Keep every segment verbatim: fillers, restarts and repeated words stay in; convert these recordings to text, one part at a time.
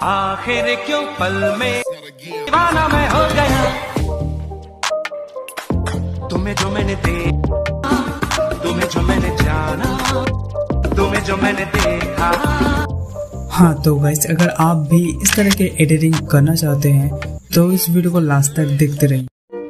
आखिर क्यों पल में दीवाना मैं हो गया, तुम्हें जो मैंने देखा, तुम्हें जो मैंने जाना, तुम्हें जो मैंने देखा। हाँ तो गाइस, अगर आप भी इस तरह के एडिटिंग करना चाहते हैं तो इस वीडियो को लास्ट तक देखते रहिए।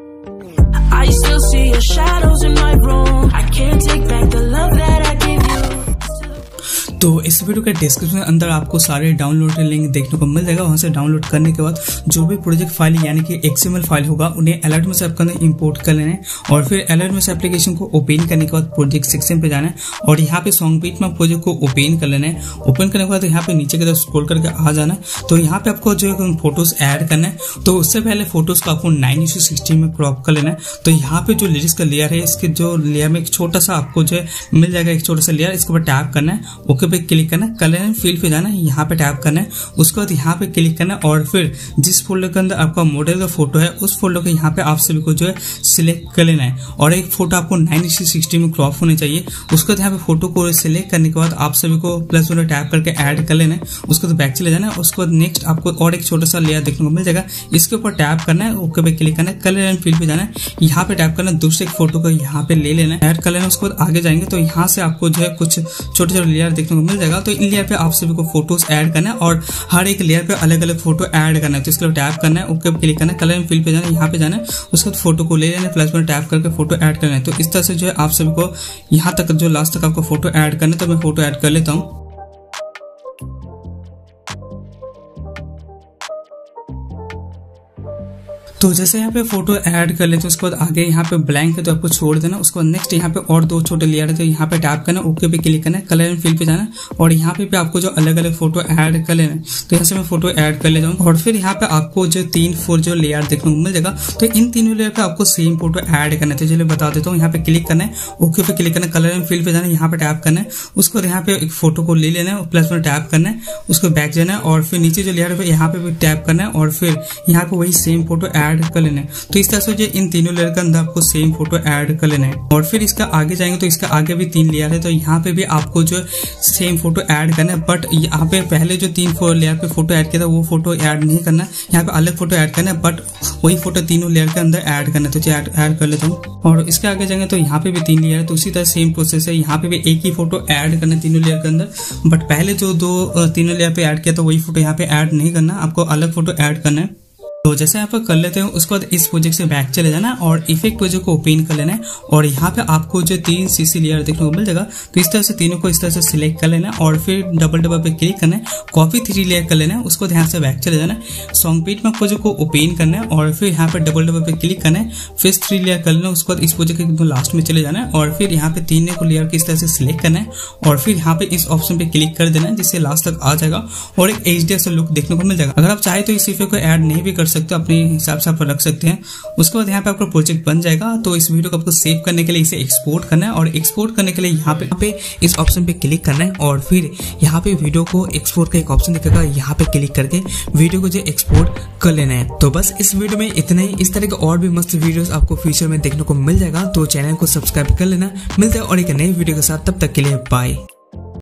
तो इस वीडियो के डिस्क्रिप्शन के अंदर आपको सारे डाउनलोड लिंक देखने को मिल जाएगा। वहां से डाउनलोड करने के बाद जो भी प्रोजेक्ट फाइल यानी कि एक्सएमएल फाइल होगा उन्हें अलर्ट में से आपको इंपोर्ट कर लेना है और फिर अलर्ट में से एप्लीकेशन को ओपन करने के बाद प्रोजेक्ट सेक्शन पे जाना है और यहाँ पे सॉन्गबीट में प्रोजेक्ट को ओपन कर लेना है। ओपन करने के बाद यहाँ पे नीचे की तरफ स्क्रॉल करके आ जाना है। तो यहाँ पे आपको जो है फोटोज ऐड करना है। तो उससे पहले फोटोज को आपको नाइन इस सिक्सटीन में क्रॉप कर लेना है। तो यहाँ पे जो लिरिक्स का लेयर है, इसके जो लेयर में एक छोटा सा आपको जो है मिल जाएगा, एक छोटा सा लेयर, इसके ऊपर टैप करना है, ओके पे क्लिक करना है, कलर एंड फील पे जाना है, यहाँ पे टैप करना है, उसके बाद यहाँ पे क्लिक करना है और फिर जिस फोल्डर के अंदर आपका मॉडल का फोटो है उस फोल्डर को यहाँ पे आप सभी को जो है सिलेक्ट कर लेना है और एक फोटो आपको नाइन इस सिक्सटी में क्रॉप होनी चाहिए। उसके बाद यहाँ पे फोटो को सिलेक्ट करने के बाद आप सभी को प्लस वन टैप करके ऐड कर लेना है। उसके बाद बैक चले जाना है। उसके बाद नेक्स्ट आपको और एक छोटा सा लेयर देखने को मिल जाएगा, इसके ऊपर टैप करना है, ओके पे क्लिक करना है, कलर एंड फील पे जाना है, यहाँ पे टैप करना है, दूसरे फोटो को यहाँ पे ले लेना है, ऐड कर लेना है। उसके बाद आगे जाएंगे तो यहाँ से आपको जो है कुछ छोटे छोटे लेयर देखने को मिल जाएगा। तो इन लेयर पे आप सभी को फोटोज ऐड करना है और हर एक लेयर पे अलग अलग फोटो ऐड करना है। तो इसके लिए टैप करना है, ओके पे क्लिक करना है, कलर एंड फील पे जाना है, यहाँ पे जाना है, उसके बाद फोटो को ले लेना है, प्लस में टैप करके फोटो ऐड करना है। तो इस तरह से जो है आप सभी को यहाँ तक जो लास्ट तक आपको फोटो ऐड करना है। तो मैं फोटो ऐड कर लेता हूँ। तो जैसे यहाँ पे फोटो ऐड कर लेते हैं उसके बाद आगे यहाँ पे ब्लैंक है तो आपको छोड़ देना। उसके बाद नेक्स्ट यहाँ पे और दो छोटे लेयर है तो यहाँ पे टैप करना, ओके पे क्लिक करना है, कलर एंड फील पे जाना और यहाँ पे, पे आपको जो अलग अलग फोटो ऐड कर लेना। तो यहाँ से मैं फोटो ऐड कर लेता हूँ और फिर यहाँ पे आपको जो तीन फोर जो लेयर देखने को मिल जाएगा। तो इन तीनों लेयर पे आपको सेम फोटो ऐड करना है। तो चलिए बता देता हूँ। यहाँ पे क्लिक करना है, ओके पे क्लिक करना है, कलर एंड फील पे जाना है, यहाँ पे टैप करना है, उसके बाद यहाँ पे एक फोटो को ले लेना है, प्लस में टैप करना है, उसको बैक जाना है और फिर नीचे जो लेयर है यहाँ पे भी टैप करना है और फिर यहाँ पे वही सेम फोटो ऐड कर लेना है। तो इस तरह से जो इन तीनों लेयर के अंदर आपको सेम फोटो ऐड कर लेना है और फिर इसका आगे जाएंगे तो इसका आगे भी तीन लेयर है तो यहाँ पे भी आपको जो सेम फोटो ऐड करना है। बट यहाँ पे पहले जो तीन लेयर पे फोटो ऐड किया था वो फोटो ऐड नहीं करना, यहाँ पे अलग फोटो ऐड करना है बट वही फोटो तीनों लेयर के अंदर ऐड करना है। तो ऐड ऐड कर लेता हूँ और इसके आगे जाएंगे तो यहाँ पे भी तीन लेयर है। तो उसी तरह सेम प्रोसेस है, यहाँ पे भी एक ही फोटो ऐड करना है तीनों लेयर के अंदर, बट पहले जो दो तीनों लेयर पे ऐड किया था वही फोटो यहाँ पे ऐड नहीं करना, आपको अलग फोटो ऐड करना है। तो जैसे यहाँ पर कर लेते हैं उसके बाद इस प्रोजेक्ट से बैक चले जाना और इफेक्ट प्रोजेक्ट को ओपन कर लेना है और यहाँ पे आपको जो तीन सीसी लेयर देखने को मिल जाएगा। तो इस तरह से तीनों को इस तरह से सिलेक्ट कर लेना है और फिर डबल डबल पे क्लिक करना है, कॉपी थ्री लेयर कर लेना है, उसको ध्यान से बैक चले जाना है, सॉन्गबीट में प्रोजेक्ट को ओपन करना है और फिर यहाँ पे डबल डबल पे क्लिक करना है, फिर थ्री लेयर कर लेना है। उसके बाद इस प्रोजेक्ट के एकदम लास्ट में चले जाना है और फिर यहाँ पे तीन को लेयर की इस तरह से सिलेक्ट करना है और फिर यहाँ पे इस ऑप्शन पे क्लिक कर देना है जिससे लास्ट तक आ जाएगा और एक एच डी लुक देखने को मिल जाएगा। अगर आप चाहे तो इस इफेक्ट को ऐड नहीं भी कर सकते, अपने हिसाब से आप रख सकते हैं। उसके बाद यहाँ पे आपका प्रोजेक्ट बन जाएगा। तो इस वीडियो को आपको सेव करने के लिए इसे एक्सपोर्ट करना है और एक्सपोर्ट करने के लिए यहाँ पे, पे इस ऑप्शन पे क्लिक करना है और फिर यहाँ पे वीडियो को एक्सपोर्ट का एक ऑप्शन दिखेगा, यहाँ पे क्लिक करके वीडियो को जो एक्सपोर्ट कर लेना है। तो बस इस वीडियो में इतना ही। इस तरह के और भी मस्त वीडियोस आपको फ्यूचर में देखने को मिल जाएगा। तो चैनल को सब्सक्राइब कर लेना। मिलते हैं और एक नई वीडियो के साथ, तब तक के लिए बाय।